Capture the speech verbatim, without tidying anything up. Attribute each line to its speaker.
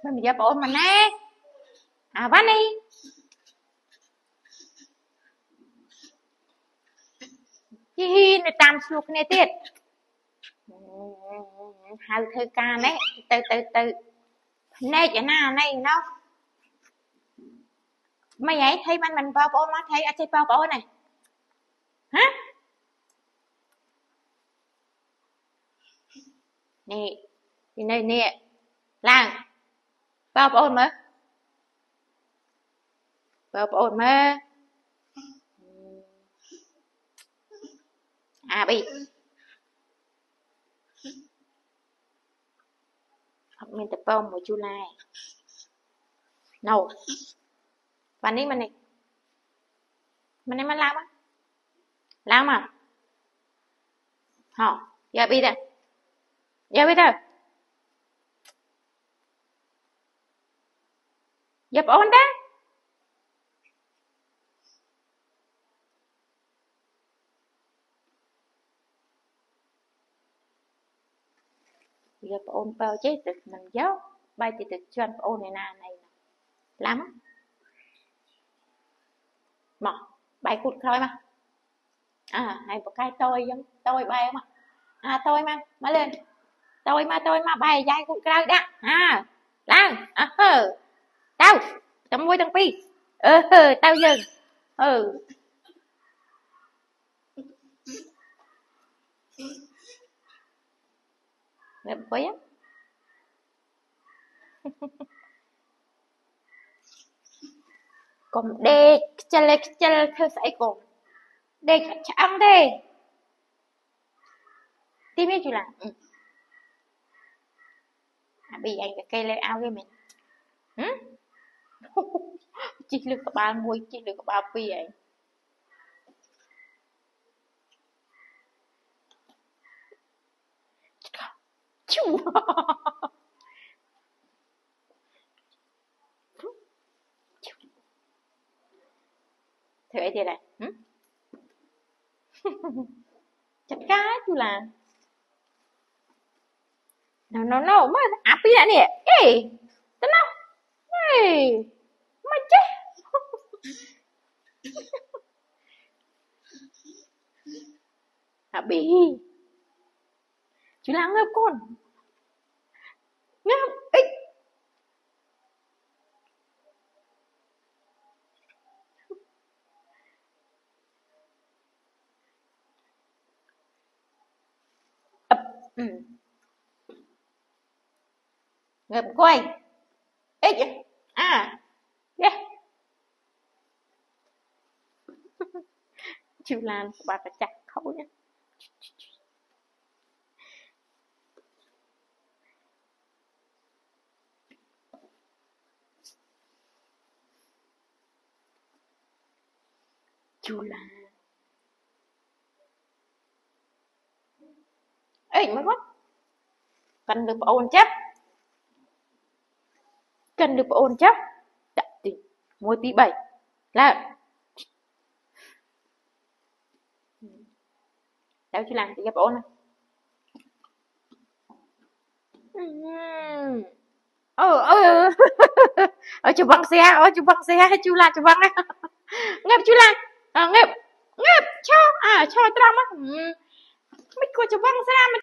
Speaker 1: mình giờ bộ mình nè à bánh đi hi hi nó tam suốt này tiệt hai thơ ca đấy từ từ từ này cho nào này nó mày ấy thấy mình mình vào bộ nó thấy ở trên vào bộ này hả nè thì này nè làng vào bộ mà vào bộ mà à bị học mình tập bông một chu lai nâu và ní mình này mình này mình làm á làm mà họ giờ bây giờ giờ bây giờ giờ ổn đó giờ ổn bao chế được mình giáo bay thì được chuyên ổn này nè này lắm mà bay cụt thôi mà à hay một cái tôi giống tôi bay mà à tôi mà mà lên tôi mà tôi mà bay dai cụt coi đó à lan à hơ tao tao môi thằng pi ờ hơ tao dừng ừ ngập quấy á còn đê chà lê chà thơ sải cùng đê chẳng thế tim biết chưa là ừ. À, bị anh cái cây lê ao cái mình ừ? Chỉ lực có ba mũi chỉ lực có ba pi vậy chú thế thì này ừ? Chặt cá chú là nó nó nó mà áp đi nè ê tao nó ê mà chết à bị chú là ngợp con ngợp ích ập ừ. Ngợp quay ích à yeah. Chú Lan bà phải chặt khẩu nhé chú Lan ê mới quá cần được ôn chấp cần được ôn chấp đặt tình mua tí bảy là đâu chú làm thì gặp ôn này ừ ừ ở chú băng xe ở chú băng xe chú là chú băng này ngập chú là ngập ngập cho à cho tao mà mấy cô chú băng xe